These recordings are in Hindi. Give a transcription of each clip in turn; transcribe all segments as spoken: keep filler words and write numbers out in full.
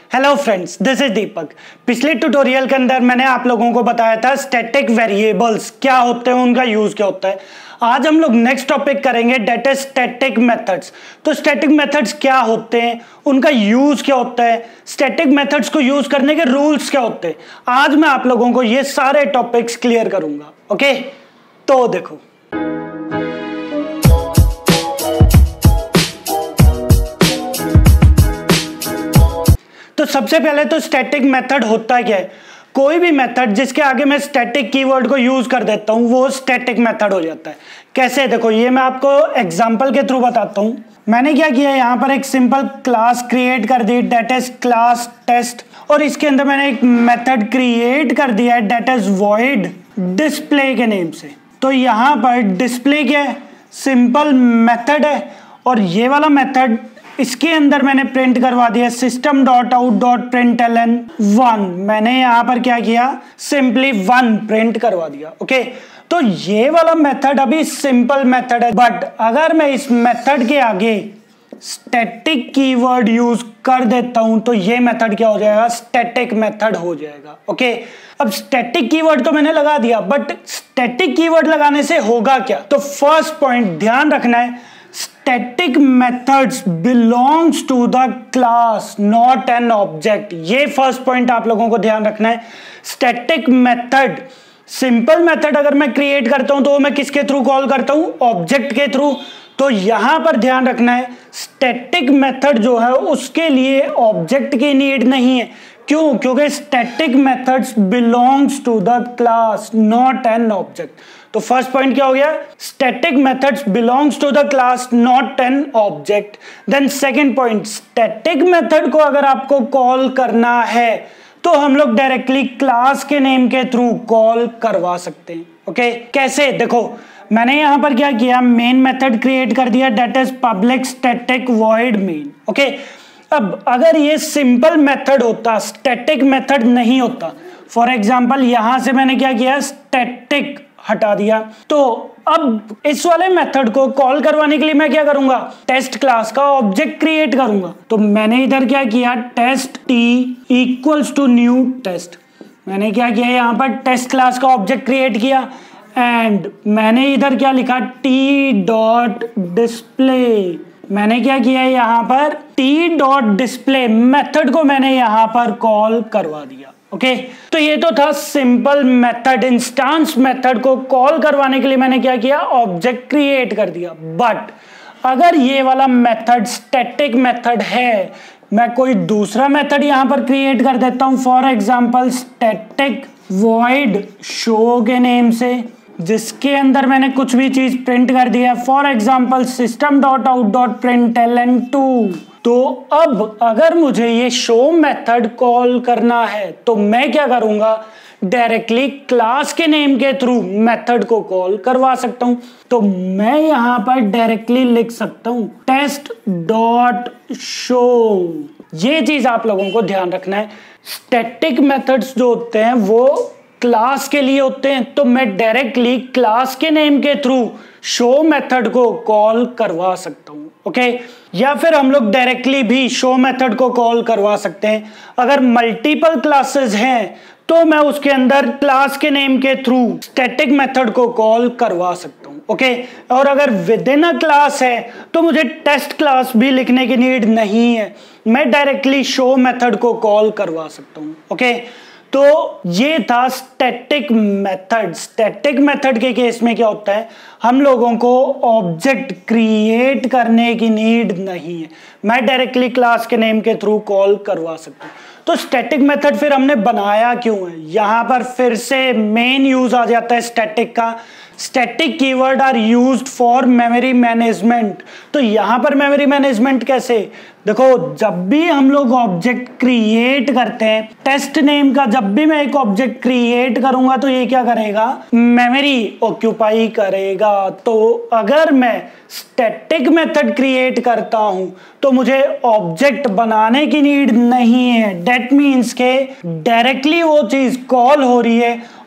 Hello friends, this is Deepak. पिछले ट्यूटोरियल के अंदर मैंने आप लोगों को बताया था स्टैटिक वेरिएबल्स क्या होते हैं, उनका यूज क्या होता है। आज हम लोग नेक्स्ट टॉपिक करेंगे, डेट इज स्टैटिक मेथड्स। तो स्टैटिक मेथड्स क्या होते हैं, उनका यूज क्या होता है, स्टैटिक मेथड्स को यूज करने के रूल्स क्या होते हैं। आज मैं आप लोगों को ये सारे टॉपिक्स क्लियर करूंगा। ओके, तो देखो, तो सबसे पहले तो स्टैटिक मेथड होता क्या है। कोई भी मेथड जिसके आगे मैं स्टैटिक कीवर्ड को यूज कर देता हूं वो स्टैटिक मेथड हो जाता है। कैसे, देखो, ये मैं आपको एग्जांपल के थ्रू बताता हूं। मैंने क्या किया, यहां पर एक सिंपल क्लास क्रिएट कर दी, डेट इज क्लास टेस्ट, और इसके अंदर मैंने एक मेथड क्रिएट कर दिया है, डेट इज वॉइड डिस्प्ले के नेम से। तो यहां पर डिस्प्ले क्या है, सिंपल मेथड है, और ये वाला मेथड इसके अंदर मैंने प्रिंट करवा दिया system dot out dot print L N one. मैंने यहां पर क्या किया, सिंपली वन प्रिंट करवा दिया। ओके, तो ये वाला मेथड अभी सिंपल मेथड है, बट अगर मैं इस मेथड के आगे स्टैटिक कीवर्ड यूज कर देता हूं तो ये मेथड क्या हो जाएगा, स्टैटिक मेथड हो जाएगा। ओके, अब स्टैटिक कीवर्ड तो मैंने लगा दिया, बट स्टैटिक कीवर्ड लगाने से होगा क्या। तो फर्स्ट पॉइंट ध्यान रखना है, static methods belongs to the class not an object। ये फर्स्ट पॉइंट आप लोगों को ध्यान रखना है। static method, सिंपल मेथड अगर मैं क्रिएट करता हूं तो मैं किसके थ्रू कॉल करता हूं, ऑब्जेक्ट के थ्रू। तो यहां पर ध्यान रखना है, स्टैटिक मेथड जो है उसके लिए ऑब्जेक्ट की नीड नहीं है। क्यों? क्योंकि static methods belongs to the class not an object. तो फर्स्ट पॉइंट क्या हो गया, static methods belongs to the class not an object. Then second point, static method को अगर आपको कॉल करना है तो हम लोग डायरेक्टली क्लास के नेम के थ्रू कॉल करवा सकते हैं। ओके, कैसे, देखो, मैंने यहां पर क्या किया, मेन मेथड क्रिएट कर दिया, that is public static void main. Okay, अब अगर ये सिंपल मेथड होता, स्टैटिक मेथड नहीं होता, फॉर एग्जांपल यहां से मैंने क्या किया, स्टैटिक हटा दिया, तो अब इस वाले मेथड को कॉल करवाने के लिए मैं क्या करूंगा, टेस्ट क्लास का ऑब्जेक्ट क्रिएट करूंगा। तो मैंने इधर क्या किया, test T equals to new test. मैंने क्या किया, यहां पर टेस्ट क्लास का ऑब्जेक्ट क्रिएट किया, एंड मैंने इधर क्या लिखा, टी डॉट डिस्प्ले। मैंने क्या किया, यहां पर टी डॉट डिस्प्ले मेथड को मैंने यहां पर कॉल करवा दिया। Okay okay? तो ये तो था सिंपल मेथड। इंस्टेंस मेथड को कॉल करवाने के लिए मैंने क्या किया, ऑब्जेक्ट क्रिएट कर दिया। बट अगर ये वाला मेथड स्टैटिक मेथड है, मैं कोई दूसरा मेथड यहां पर क्रिएट कर देता हूं, for example static void show के नेम से, जिसके अंदर मैंने कुछ भी चीज प्रिंट कर दिया, for example system dot out dot print L N two. तो अब अगर मुझे ये शो मेथड कॉल करना है तो मैं क्या करूंगा, डायरेक्टली क्लास के नेम के थ्रू मेथड को कॉल करवा सकता हूं। तो मैं यहां पर डायरेक्टली लिख सकता हूं टेस्ट डॉट शो। ये चीज आप लोगों को ध्यान रखना है, स्टैटिक मेथड्स जो होते हैं वो क्लास के लिए होते हैं, तो मैं डायरेक्टली क्लास के नेम के थ्रू शो मेथड को कॉल करवा सकता हूं। ओके, या फिर हम लोग डायरेक्टली भी शो मेथड को कॉल करवा सकते हैं। अगर मल्टीपल क्लासेस हैं तो मैं उसके अंदर क्लास के नेम के थ्रू स्टैटिक मेथड को कॉल करवा सकता हूं। ओके, और अगर विद इन अ क्लास है तो मुझे टेस्ट क्लास भी लिखने की नीड नहीं है, मैं डायरेक्टली शो मेथड को कॉल करवा सकता हूं। ओके, तो ये था स्टैटिक मेथड। स्टैटिक मेथड के केस में क्या होता है, हम लोगों को ऑब्जेक्ट क्रिएट करने की नीड नहीं है, मैं डायरेक्टली क्लास के नेम के थ्रू कॉल करवा सकता हूं। तो स्टैटिक मेथड फिर हमने बनाया क्यों है, यहां पर फिर से मेन यूज आ जाता है स्टैटिक का। Static keyword are used for memory management. तो यहां पर मेमोरी मैनेजमेंट कैसे, देखो, जब भी हम लोग ऑब्जेक्ट क्रिएट करते हैं, टेस्ट नेम का जब भी मैं एक ऑब्जेक्ट क्रिएट करूंगा तो ये क्या करेगा, मेमोरी ऑक्यूपाई करेगा। तो अगर मैं स्टैटिक मेथड क्रिएट करता हूं तो मुझे ऑब्जेक्ट बनाने की नीड नहीं है। दैट मीन्स के डायरेक्टली वो चीज कॉल हो रही है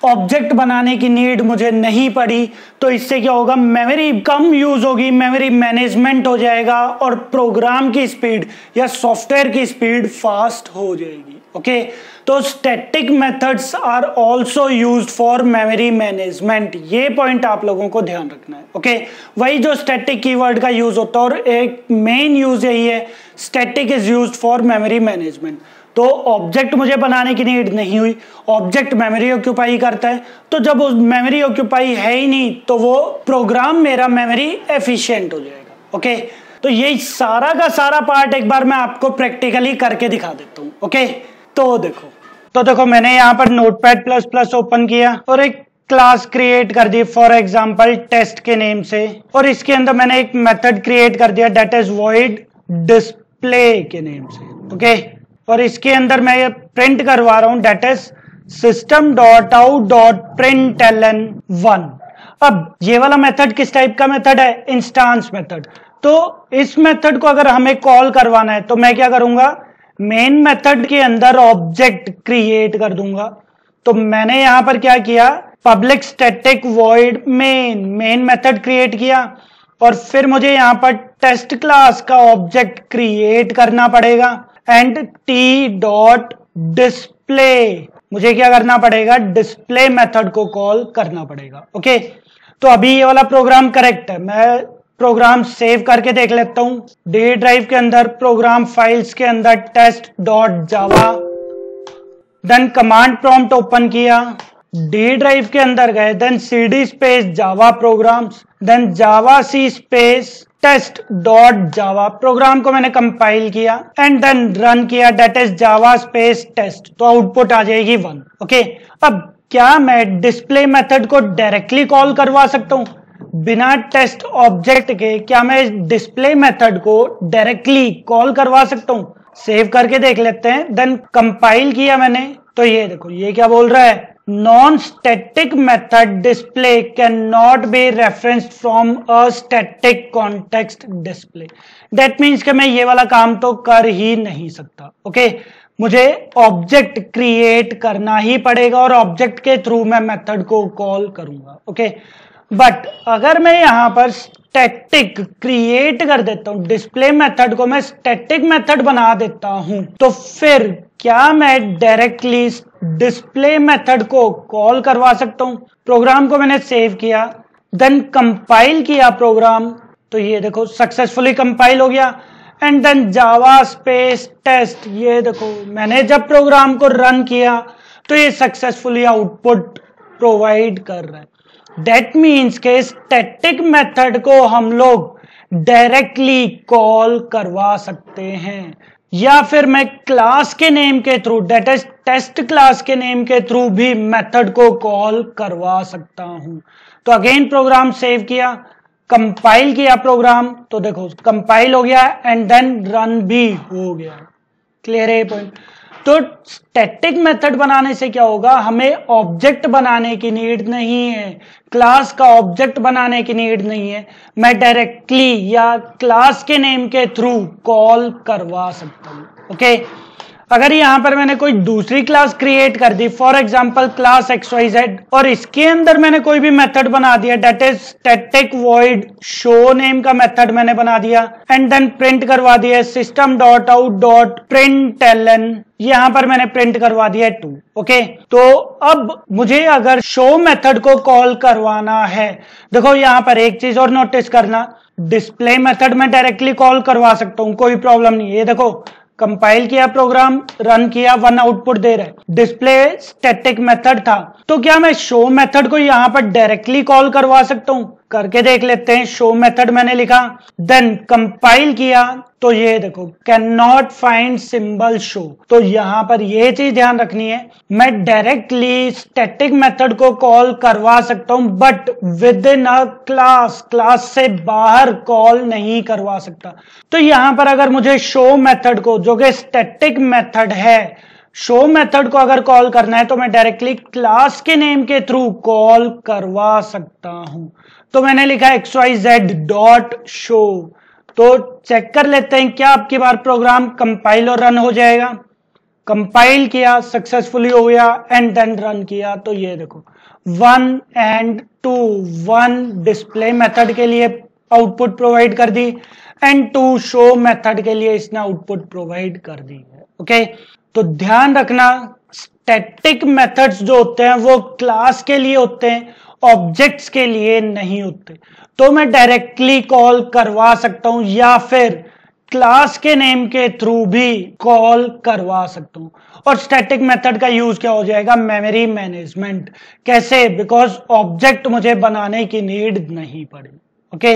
ऑब्जेक्ट बनाने की नीड मुझे नहीं पड़ी। तो इससे क्या होगा, मेमोरी कम यूज होगी, मेमोरी मैनेजमेंट हो जाएगा और प्रोग्राम की स्पीड या सॉफ्टवेयर की स्पीड फास्ट हो जाएगी। ओके, तो static methods are also used for memory management, ये पॉइंट आप लोगों को ध्यान रखना है। ओके, वही जो स्टैटिक कीवर्ड का यूज होता है और एक मेन यूज यही है, static is used for memory management. तो ऑब्जेक्ट मुझे बनाने की नीड नहीं हुई, ऑब्जेक्ट मेमोरी ऑक्यूपाई करता है, तो जब उस मेमोरी ऑक्यूपाई है ही नहीं तो वो प्रोग्राम मेरा मेमोरी एफिशिएंट हो जाएगा। ओके, तो ये सारा का सारा पार्ट एक बार मैं आपको प्रैक्टिकली करके दिखा देता हूँ। ओके, तो देखो तो देखो मैंने यहाँ पर नोटपैड प्लस प्लस ओपन किया और एक क्लास क्रिएट कर दी फॉर एग्जांपल टेस्ट के नेम से, और इसके अंदर मैंने एक मेथड क्रिएट कर दिया दैट इज वॉइड डिस्प्ले के नेम से। ओके, और इसके अंदर मैं ये प्रिंट करवा रहा हूं that is system dot out dot print L N one. अब ये वाला मेथड किस टाइप का मेथड है, इंस्टांस मेथड। तो इस मेथड को अगर हमें कॉल करवाना है तो मैं क्या करूंगा, मेन मेथड के अंदर ऑब्जेक्ट क्रिएट कर दूंगा। तो मैंने यहां पर क्या किया, public static void main main method create किया और फिर मुझे यहां पर टेस्ट क्लास का ऑब्जेक्ट क्रिएट करना पड़ेगा एंड टी डॉट डिस्प्ले, मुझे क्या करना पड़ेगा, डिस्प्ले मेथड को कॉल करना पड़ेगा। ओके, तो अभी ये वाला प्रोग्राम करेक्ट है। मैं प्रोग्राम सेव करके देख लेता हूं, डी ड्राइव के अंदर प्रोग्राम फाइल्स के अंदर test dot java, then command prompt open किया, डी ड्राइव के अंदर गए, then CD space java programs, then java C space test dot java, program को मैंने कंपाइल किया एंड देन रन किया that is java space test, तो आउटपुट आ जाएगी वन। ओके, अब क्या मैं डिस्प्ले मेथड को डायरेक्टली कॉल करवा सकता हूं बिना टेस्ट ऑब्जेक्ट के? क्या मैं डिस्प्ले मेथड को डायरेक्टली कॉल करवा सकता हूं? सेव करके देख लेते हैं, देन कंपाइल किया मैंने, तो ये देखो ये क्या बोल रहा है, non static method display can not be referenced from a static context display. That means कि मैं ये वाला काम तो कर ही नहीं सकता। ओके, मुझे ऑब्जेक्ट क्रिएट करना ही पड़ेगा और ऑब्जेक्ट के थ्रू मैं मेथड को कॉल करूंगा। ओके, बट अगर मैं यहां पर स्टैटिक क्रिएट कर देता हूं, डिस्प्ले मेथड को मैं स्टैटिक मेथड बना देता हूं, तो फिर क्या मैं डायरेक्टली डिस्प्ले मेथड को कॉल करवा सकता हूं? प्रोग्राम को मैंने सेव किया, देन कंपाइल किया प्रोग्राम, तो ये देखो सक्सेसफुली कंपाइल हो गया and then java space test, ये देखो मैंने जब प्रोग्राम को रन किया तो ये सक्सेसफुली आउटपुट प्रोवाइड कर रहा है। दैट मीन्स के स्टैटिक मेथड को हम लोग डायरेक्टली कॉल करवा सकते हैं, या फिर मैं क्लास के नेम के through that is test class के नेम के थ्रू भी मेथड को कॉल करवा सकता हूं। तो अगेन प्रोग्राम सेव किया, कंपाइल किया प्रोग्राम, तो देखो कंपाइल हो गया एंड देन रन भी हो गया। क्लियर है ये पॉइंट? तो स्टैटिक मेथड बनाने से क्या होगा, हमें ऑब्जेक्ट बनाने की नीड नहीं है, क्लास का ऑब्जेक्ट बनाने की नीड नहीं है, मैं डायरेक्टली या क्लास के नेम के थ्रू कॉल करवा सकता हूं। ओके, अगर यहां पर मैंने कोई दूसरी क्लास क्रिएट कर दी, for example class X Y Z, और इसके अंदर मैंने कोई भी मेथड बना दिया that is static void show name का मेथड मैंने बना दिया एंड देन प्रिंट करवा दिया system dot out dot print L N, यहां पर मैंने प्रिंट करवा दिया टू। ओके, तो अब मुझे अगर शो मेथड को कॉल करवाना है, देखो यहां पर एक चीज और नोटिस करना, डिस्प्ले मेथड में डायरेक्टली कॉल करवा सकता हूं, कोई प्रॉब्लम नहीं है। ये देखो कंपाइल किया प्रोग्राम, रन किया, वन आउटपुट दे रहा है, डिस्प्ले स्टैटिक मेथड था, तो क्या मैं शो मेथड को यहां पर डायरेक्टली कॉल करवा सकता हूं? करके देख लेते हैं। शो मेथड मैंने लिखा, देन कंपाइल किया, तो ये देखो can not find symbol show, तो यहां पर ये चीज ध्यान रखनी है, मैं डायरेक्टली स्टैटिक मेथड को कॉल करवा सकता हूं but within a class, class से बाहर कॉल नहीं करवा सकता। तो यहां पर अगर मुझे शो मेथड को, जो कि स्टैटिक मेथड है, शो मेथड को अगर कॉल करना है तो मैं डायरेक्टली क्लास के नेम के थ्रू कॉल करवा सकता हूं। तो मैंने लिखा X Y Z dot show, तो चेक कर लेते हैं क्या आपकी बार प्रोग्राम कंपाइल और रन हो जाएगा। कंपाइल किया, सक्सेसफुली हो गया एंड देन रन किया। तो ये देखो one and two, one display method के लिए आउटपुट प्रोवाइड कर दी एंड टू शो मेथड के लिए इसने आउटपुट प्रोवाइड कर दी है। ओके, तो ध्यान रखना स्टैटिक मेथड्स जो होते हैं वो क्लास के लिए होते हैं, ऑब्जेक्ट्स के लिए नहीं होते। तो मैं डायरेक्टली कॉल करवा सकता हूं या फिर क्लास के नेम के थ्रू भी कॉल करवा सकता हूं। और स्टैटिक मेथड का यूज क्या हो जाएगा, मेमोरी मैनेजमेंट। कैसे, बिकॉज ऑब्जेक्ट मुझे बनाने की नीड नहीं पड़ी। ओके,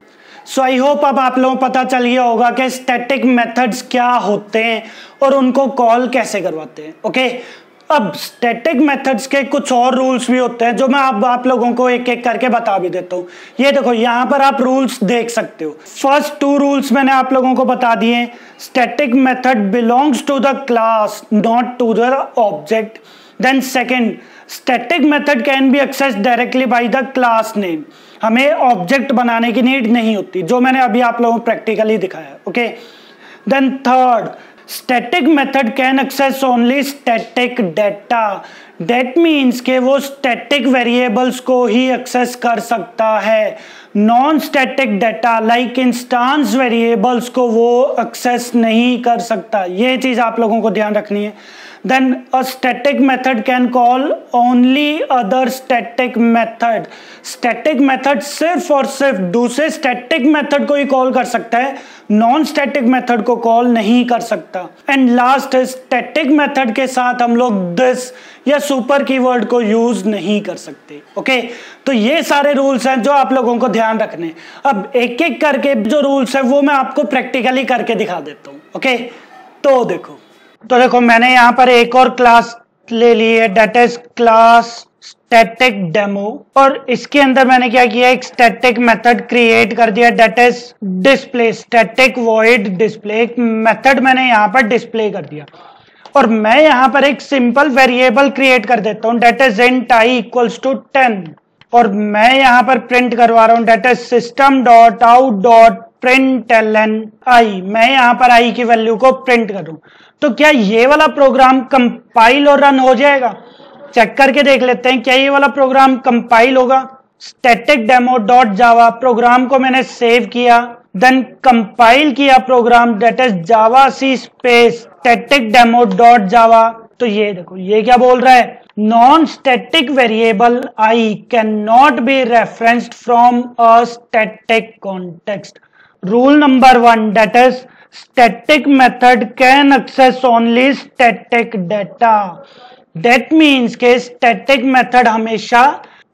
सो आई होप अब आप लोगों को पता चल गया होगा कि स्टैटिक मेथड्स क्या होते हैं और उनको कॉल कैसे करवाते हैं। ओके, अब स्टैटिक मेथड्स के कुछ और रूल्स भी होते हैं जो मैं आप, आप लोगों को एक एक करके बता भी देता हूं। ये देखो यहां पर आप रूल्स देख सकते हो। फर्स्ट टू रूल्स मैंने आप लोगों को बता दिए। Static method belongs to the class not to the object. Then second, static method can be access directly by the class name. हमें ऑब्जेक्ट बनाने की नीड नहीं होती, जो मैंने अभी आप लोगों को प्रैक्टिकली दिखाया। Okay, then third, static method can access only static data. That means के वो स्टैटिक वेरिएबल्स को ही एक्सेस कर सकता है, non static data like instance variables को वो एक्सेस नहीं कर सकता। ये चीज आप लोगों को ध्यान रखनी है। Then a static method can call only other static method. Static method सिर्फ और सिर्फ दूसरे static method को ही कॉल कर सकता है, नॉन स्टैटिक मेथड को कॉल नहीं कर सकता। एंड लास्ट, स्टैटिक मेथड के साथ हम लोग दिस या सुपर कीवर्ड को यूज नहीं कर सकते। ओके, तो ये सारे रूल्स हैं जो आप लोगों को ध्यान रखने। अब एक एक करके जो रूल्स है वो मैं आपको प्रैक्टिकली करके दिखा देता हूँ। ओके, तो देखो तो देखो मैंने यहाँ पर एक और क्लास ले ली है, that is class static demo, और इसके अंदर मैंने क्या किया, एक स्टैटिक मेथड क्रिएट कर दिया, that is display, static void display. एक मेथड मैंने यहाँ पर डिस्प्ले कर दिया और मैं यहाँ पर एक सिंपल वेरिएबल क्रिएट कर देता हूँ, that is int I equals to ten, और मैं यहाँ पर प्रिंट करवा रहा हूँ that is system dot out dot print L N I. मैं यहाँ पर आई की वैल्यू को प्रिंट करूं तो क्या ये वाला प्रोग्राम कंपाइल और रन हो जाएगा? चेक करके देख लेते हैं, क्या ये वाला प्रोग्राम कंपाइल होगा? Static demo dot java program को मैंने सेव किया, देन कंपाइल किया program, that is java C space static demo dot java. तो ये देखो ये क्या बोल रहा है, non static variable I can not be referenced from a static context. Rule number one, that is static method can access only static data. That means के static method हमेशा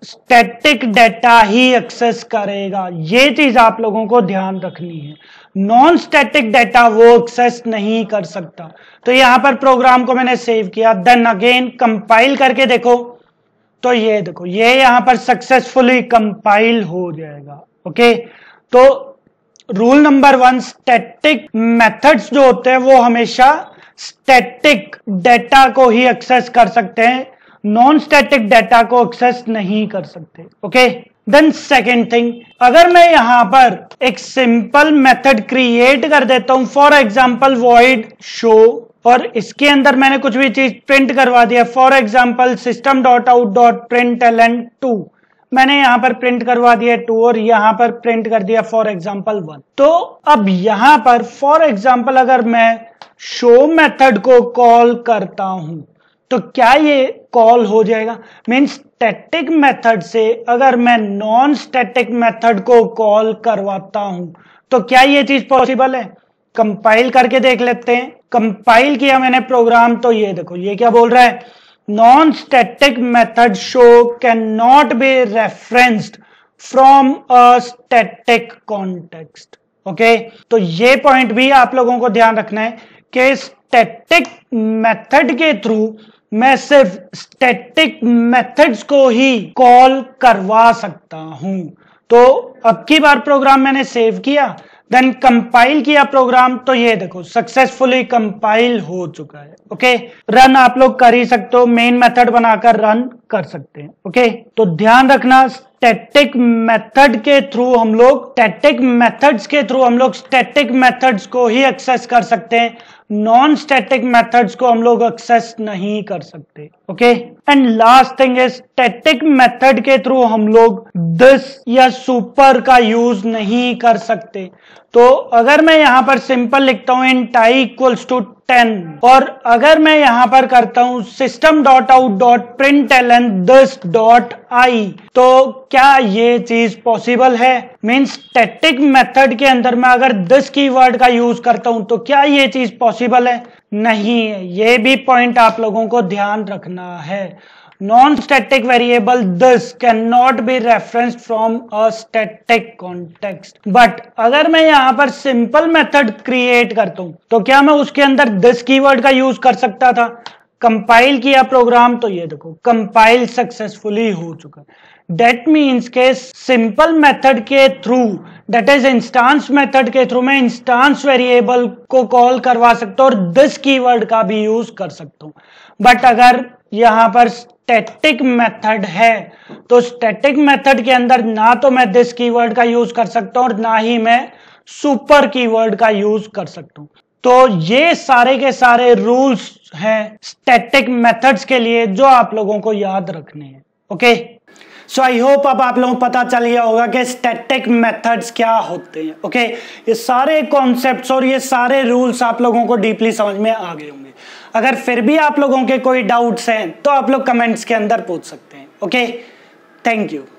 static data ही access करेगा। ये चीज आप लोगों को ध्यान रखनी है, नॉन स्टैटिक डाटा वो access नहीं कर सकता। तो यहाँ पर प्रोग्राम को मैंने सेव किया, देन अगेन कंपाइल करके देखो तो ये देखो ये यहाँ पर सक्सेसफुली कंपाइल हो जाएगा। ओके, तो rule number one, static methods जो होते हैं वो हमेशा स्टैटिक डेटा को ही एक्सेस कर सकते हैं, नॉन स्टैटिक डेटा को एक्सेस नहीं कर सकते। ओके, देन सेकेंड थिंग, अगर मैं यहां पर एक सिंपल मेथड क्रिएट कर देता हूं, फॉर एग्जांपल वॉइड शो, और इसके अंदर मैंने कुछ भी चीज प्रिंट करवा दिया, for example system dot out dot print L N two, मैंने यहां पर प्रिंट करवा दिया टू और यहां पर प्रिंट कर दिया फॉर एग्जांपल वन। तो अब यहां पर फॉर एग्जांपल अगर मैं शो मेथड को कॉल करता हूं तो क्या ये कॉल हो जाएगा? मींस स्टैटिक मेथड से अगर मैं नॉन स्टैटिक मेथड को कॉल करवाता हूं तो क्या ये चीज पॉसिबल है? कंपाइल करके देख लेते हैं। कंपाइल किया मैंने प्रोग्राम, तो ये देखो ये क्या बोल रहा है, non-static method show cannot be referenced from a static context. Okay, तो ये पॉइंट भी आप लोगों को ध्यान रखना है कि स्टैटिक मेथड के थ्रू मैं सिर्फ स्टैटिक मेथड्स को ही कॉल करवा सकता हूं। तो अब की बार प्रोग्राम मैंने सेव किया, देन कंपाइल किया प्रोग्राम, तो ये देखो सक्सेसफुली कंपाइल हो चुका है। ओके, रन आप लोग कर ही सकते हो, मेन मेथड बनाकर रन कर सकते हैं। ओके, तो ध्यान रखना स्टैटिक मेथड के थ्रू हम लोग स्टैटिक मेथड्स के थ्रू हम लोग स्टैटिक मेथड्स को ही एक्सेस कर सकते हैं, नॉन स्टैटिक मेथड्स को हम लोग एक्सेस नहीं कर सकते। Okay, and last thing is static method के थ्रू हम लोग दिस या सुपर का यूज नहीं कर सकते। तो अगर मैं यहां पर सिंपल लिखता हूं int I equals to ten, और अगर मैं यहां पर करता हूं system dot out dot print L N this dot I, तो क्या ये चीज पॉसिबल है? मीन्स स्टैटिक मेथड के अंदर मैं अगर दिस कीवर्ड का यूज करता हूं तो क्या ये चीज पॉसिबल है? नहीं है। ये भी पॉइंट आप लोगों को ध्यान रखना है। Non static variable this can not be referenced from a static context. But अगर मैं यहां पर सिंपल मेथड क्रिएट करता हूं तो क्या मैं उसके अंदर दिस कीवर्ड का यूज कर सकता था? कंपाइल किया प्रोग्राम तो ये देखो कंपाइल सक्सेसफुली हो चुका। डेट मीन्स के सिंपल मेथड के through, that is instance method के थ्रू, मैं इंस्टांस वेरिएबल को कॉल करवा सकता हूं और दिस कीवर्ड का भी यूज कर सकता हूं। बट अगर यहां पर स्टैटिक मेथड है तो स्टैटिक मेथड के अंदर ना तो मैं दिस कीवर्ड का यूज कर सकता हूं और ना ही मैं सुपर कीवर्ड का यूज कर सकता हूं। तो ये सारे के सारे रूल्स हैं स्टैटिक मेथड्स के लिए जो आप लोगों को याद रखने हैं। ओके, सो आई होप अब आप लोगों को पता चल गया होगा कि स्टैटिक मेथड्स क्या होते हैं। ओके, ये सारे कॉन्सेप्ट्स और ये सारे रूल्स आप लोगों को डीपली समझ में आ गए होंगे। अगर फिर भी आप लोगों के कोई डाउट्स हैं तो आप लोग कमेंट्स के अंदर पूछ सकते हैं। Okay, thank you.